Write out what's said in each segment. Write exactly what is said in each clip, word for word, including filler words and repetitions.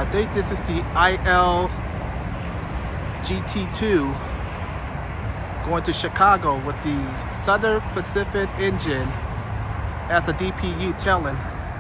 I think this is the I L G T two going to Chicago with the Southern Pacific engine as a D P U telling.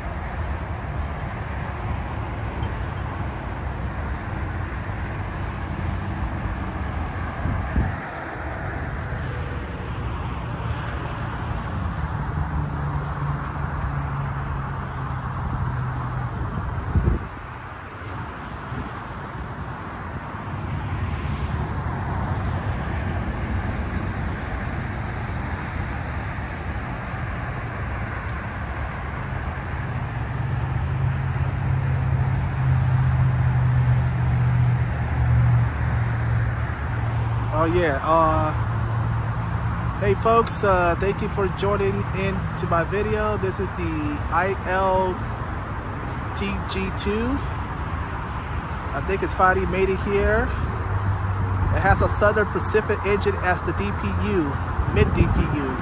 Oh yeah, uh, hey folks, uh, thank you for joining in to my video. This is the I L T G two. I think it's finally made it here. It has a Southern Pacific engine as the D P U, mid D P U.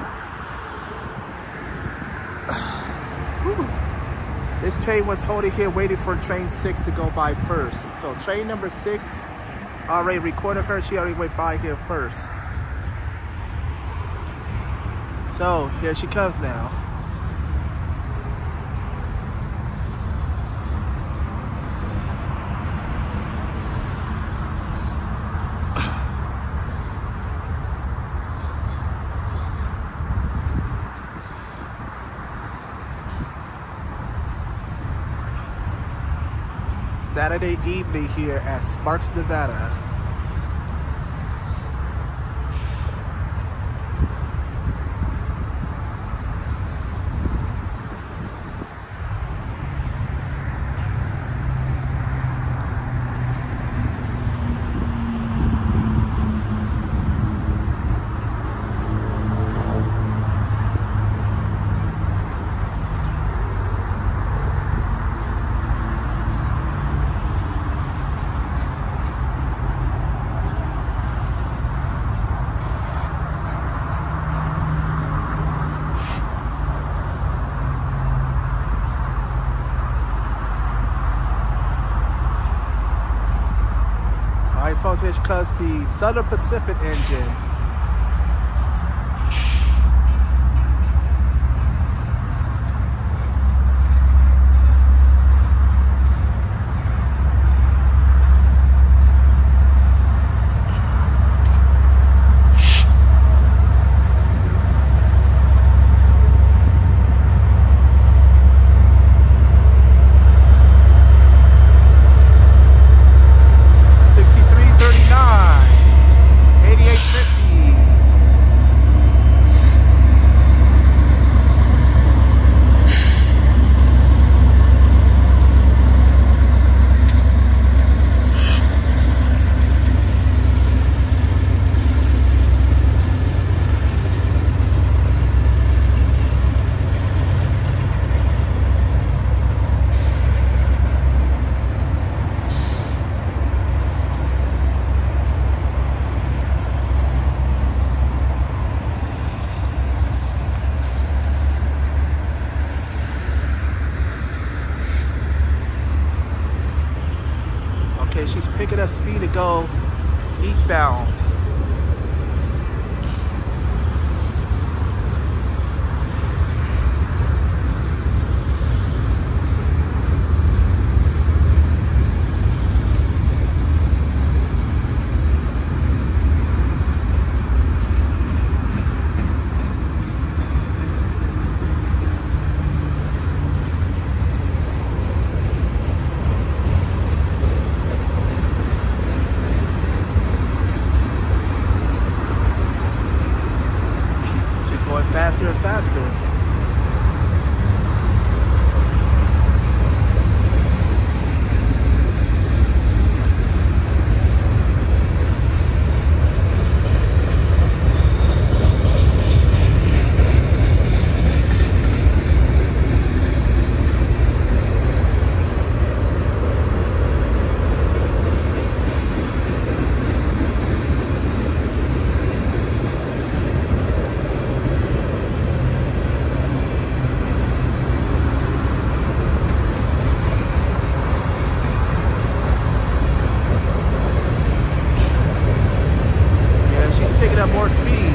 This train was holding here waiting for train six to go by first. So train number six, already recorded her, she already went by here first. So here she comes now. Saturday evening here at Sparks, Nevada. Alright folks, here comes the Southern Pacific engine. She's picking up speed to go eastbound. Faster and faster. at more speed.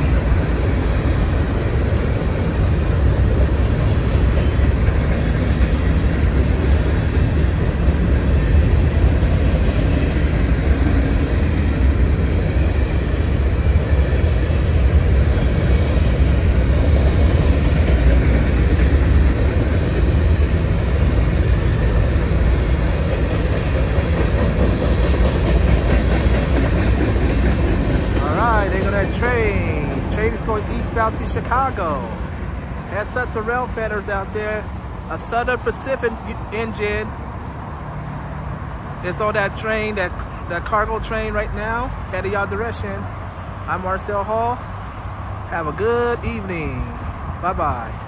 Train. Train is going eastbound to Chicago. Heads up to rail fanners out there. A Southern Pacific engine is on that train, that, that cargo train right now, heading y'all direction. I'm Marcel Hall. Have a good evening. Bye-bye.